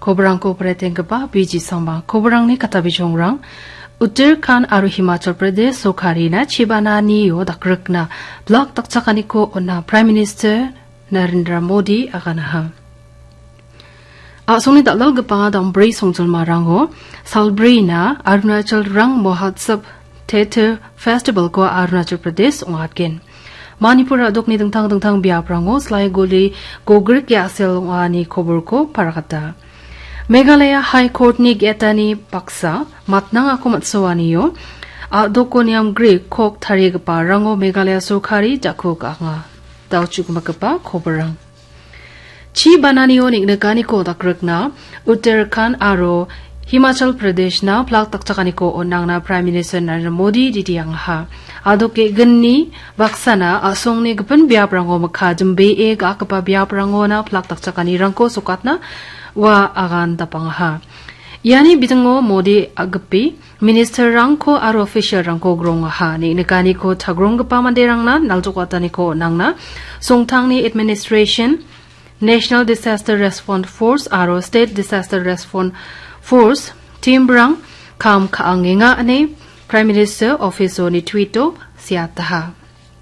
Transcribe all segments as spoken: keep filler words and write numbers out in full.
Kobrang ko preteng gaba biji samba kobrang ni kata bijong Uttarakhand aru Himachal Pradesh sokhari na chibana ni yo dakrek na blok takchakani ko ona Prime Minister Narendra Modi agana ha. Asoni dalal gapa dambri songjol marango salbri na Arunachal Rang Mohatsab Theatre Festival ko Arunachal Pradesh ongatken. Manipur adok ni dengtang dengtang biaprango slai goli gogrik ya sel wani kobor ko parakata. Meghalaya High Court ni getani paksa matnang ako matsawani yo adoko niam Greek kok thari gapa rango Meghalaya sokhari jakho ka nga tauchuk makapa koborang chi banani yo niknakani ko dakrek Uttarakhand aro Himachal Pradesh na plak takchakani ko onang na Prime Minister Narendra Modi didiyang ha adoke ganni baksana asong ni gapan biaprango makha jumbe e ga kapa biaprango na plak takchakani rangko sukatna wa agan tapangha yani bitango Modi agapi minister rangko aro official rangko grong ha ni nekani ko thagrong gapa manderang na naljokatani ko nangna songthangni administration National Disaster Response Force aro State Disaster Response Force team brang kam khaangenga ane Prime Minister office ni tweeto siataha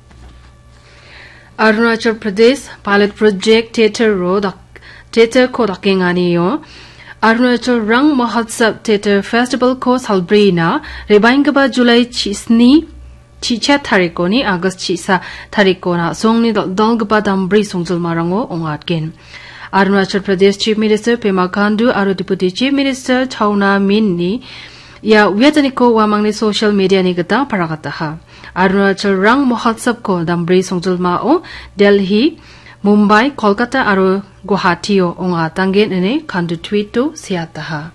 Arunachal Pradesh pilot project theater road Theater ko dakengani yo Arunachal Rang Mohatsab Theater Festival ko salbrina rebaingaba July chisni chicha tariko ni August chisa tariko na songni dalgaba dambri songjol marango ongatken Arunachal Pradesh Chief Minister Pema Khandu aro Deputy Chief Minister Chauna Min ni ya wiataniko wamangni social media ni gata parakata ha Arunachal Rang Mohatsab ko dambri songjol mao Delhi Mumbai, Kolkata aro Guwahati o onga tangen ene kandu tweeto siataha.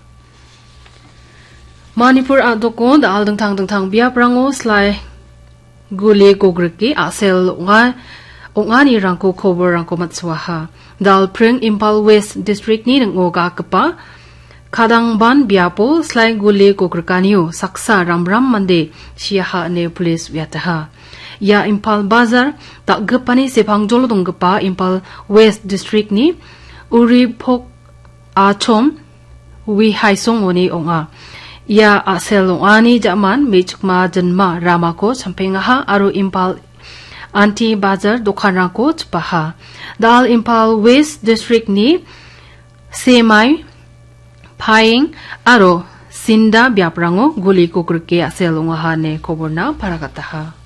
Manipur adoko da aldang tang tang tang biaprango slai gule gogriki asel onga onga ni rangko kober rangko matswaha. Dal pring Impal West District ni ngoga kapa kadang ban biapo slai gule gogrikaniyo saksa ramram mande siaha ne police wiataha. Ya Impal Bazar tak gepani sepang jolodong gepa Impal West District ni uri pok achom wi haisong oni onga ya asel ani jaman mechukma janma ramako sampengaha aro Impal Anti Bazar dokhanrangko chpaha dal Impal West District ni semai phaing aro sinda biaprango guli kokrke asel onga ne koborna parakataha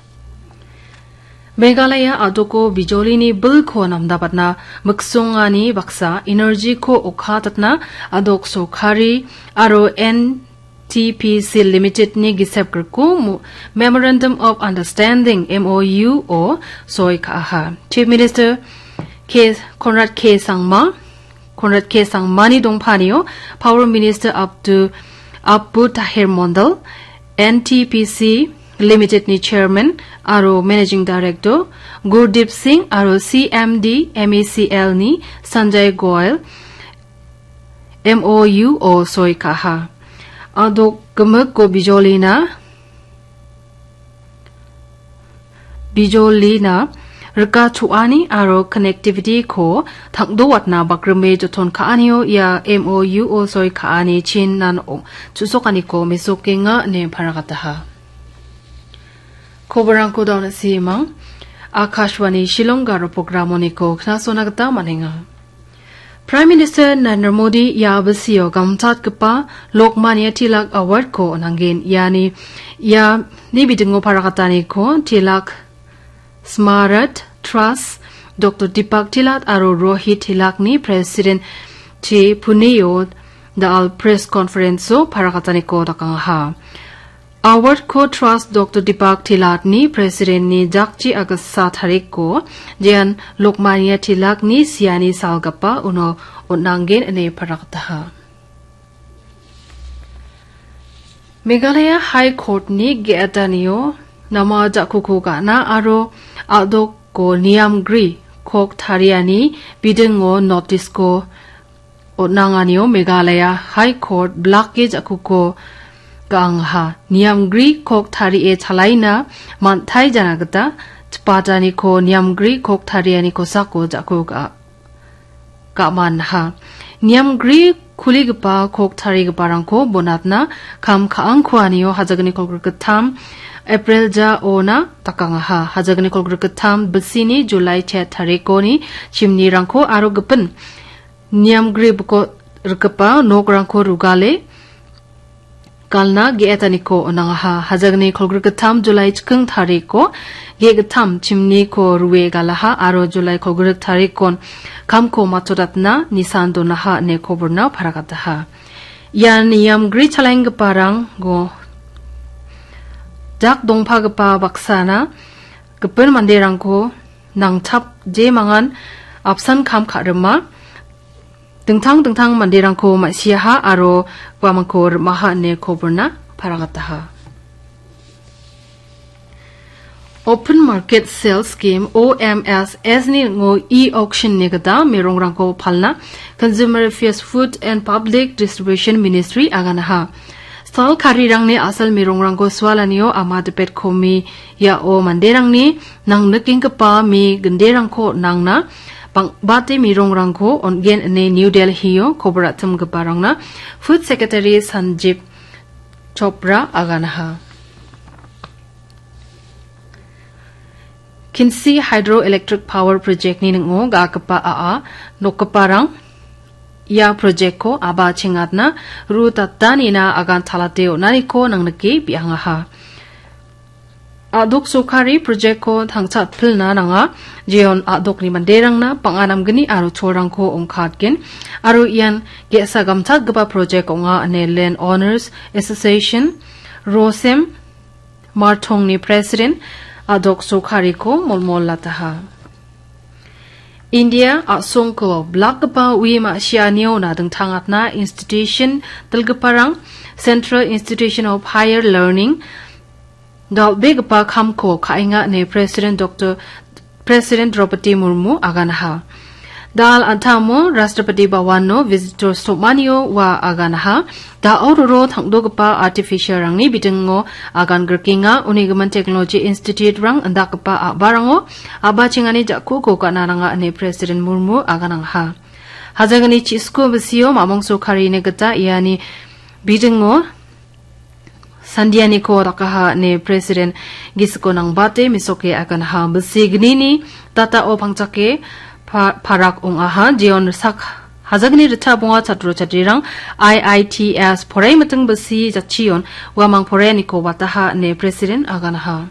Meghalaya adoko bijolini bil ko namdabatna muksongani baksa energy ko okhatatna adok sokhari aro N T P C Limited ni gisep ko Memorandum of Understanding M O U o soy kaha Chief Minister K Conrad K Sangma Conrad K Sangma ni dongphaniyo Power Minister Abdu Abu Tahir Mondal N T P C Limited ni Chairman aro Managing Director Gurdeep Singh aro C M D M A C L ni Sanjay Goyal M O U o soy kaha ado gemek ko bijolina bijolina reka chuani aro connectivity ko thangdo watna bakrame jothon khaaniyo ya M O U o soy khaani chin nan o chusokani ko mesokenga ne pharakataha Kobarang ko daw na si Mang Akashwani Shillong Garo programoni ko knasonagta manenga Prime Minister Narendra Modi ya basiyo gamtat kapa Lokmanya Tilak Award ko nangin yani ya nibidingo parakatani ko Tilak Smarat Trust Doctor Deepak Tilak aro Rohit Tilak ni President T Puniyo dal press conference so parakatani ko dakangha Award ko Trust Doctor Deepak Tilak ni President ni Jakchi August सात तारीख को जियान लोकमान्य Tilak ni siani salgapa uno onangen ane paraktaha Meghalaya High Court ni geataniyo nama jakuku ka na aro adok ko niam gri kok thariani bidengo notice ko onanganiyo Meghalaya High Court blockage akuko Gangha Niamgri kok thari e chalaina manthai janagata chpatani ko Niamgri kok thariani ko sako jako ka kamanha Niam gri kuli gapa kok tari gapa rangko bonatna kam kaang kuanio hajagani kolgur ketam April ja ona takangaha hajagani kolgur ketam besini Julai chat tarikoni chimni rangko aro gepen niam gri buko rkapa nok rangko rugale kalna geetaniko onangaha hajagani kolgur ketam Julai chkeng tariko ge getam chimni ko ruwe galaha aro Julai kolgur tarikon kamko matodatna nisando naha ne koburna paragataha yan niam gri chalang parang go jak dongpa gapa baksana gepen manderangko nangchap je mangan apsan kam kharema dengtang dengtang manderangko masiaha aro wamangko maha ne koburna paragataha Open Market Sales Scheme O M S as ni ngo e-auction negada merong rangko palna Consumer Affairs Food and Public Distribution Ministry aganaha Stal kari rang ni asal merong rangko swalaniyo ama depet komi ya o manderang ni nang naking kapa mi genderang ko nang na pang bate mirong rangko on gen ne New Delhi yo kobratum gaparang na Food Secretary Sanjib Chopra aganaha Kinsi Hydroelectric Power Project ni ngo ga kapa a nokaparang ya project ko aba chingatna ruta tanina agan thalateo nariko nang naki biangaha adok sokari project ko thangchat philna nanga jeon adok ni manderang na panganam gani aro chorang ko ongkhatgen aro ian ge sagamthak gaba project onga ane Land Owners Association Rosem Marthong ni president adok sokhari ko molmol lataha India asongko blakpa wima sianio na dengthangatna institution telgaparang Central Institution of Higher Learning dal begpa khamko khainga ne President Doctor President Draupadi Murmu aganaha dal antamo Rashtrapati Bhawan visitor somanio wa aganaha da auroro thangdogpa artificial rangni bidengo agan gerkinga unigaman technology institute rang andakpa barango abachingani jakku ko kanaranga ne President Murmu aganangha hajagani chisko besio mamongso khari ne gata yani bidengo sandiani ko rakaha ne President gisko nang bate misoke aganha besigni tata o pangchake parak ong aha jeon sak hajagni rita bunga chatro chatirang I I T S porai mateng besi jachion wamang porai niko wataha ne President aganaha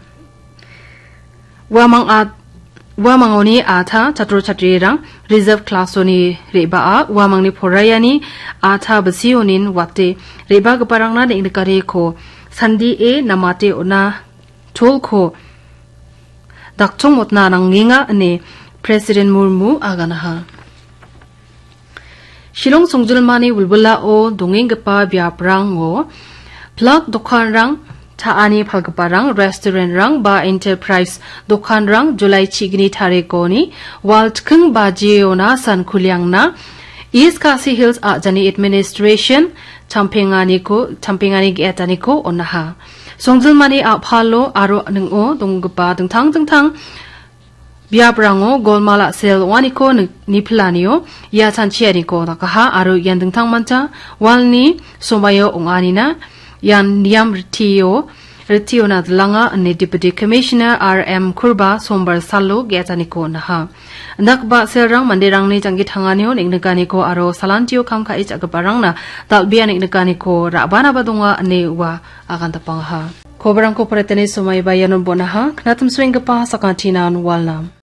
wamang at wamang oni atha chatro chatirang reserve class oni reba a wamang ni porayani atha besi onin wate reba gaparang na de indikari ko sandi e namate ona chol ko dakchong motna nanginga ne President Murmu aganaha Shillong songjulmani bulbula o dongengpa biaprang o plug dokan rang taani phalgparang restaurant rang ba enterprise dokan rang Julai chigni tarekoni waltkung bajiona san kulyangna East Khasi Hills Ajani Administration champengani ko champengani getani ko onaha songjulmani a phalo aro ningo donggpa dengtang dengtang biabrango golmala sel waniko niplanio ya chanchianiko nakaha aru yan dengtang mancha walni somayo onganina yan niam ritio ritio na dlanga ne deputy commissioner R M Kurba sombar salo getaniko naha nakba selrang manderang ni jangi thanganio ningneganiko aro salantio kamka ich agabarang na dalbia ningneganiko rabana badonga ne wa agantapangha Kobrang ko paretene somay bayanon bonaha knatum swing pa sa kantinan walnam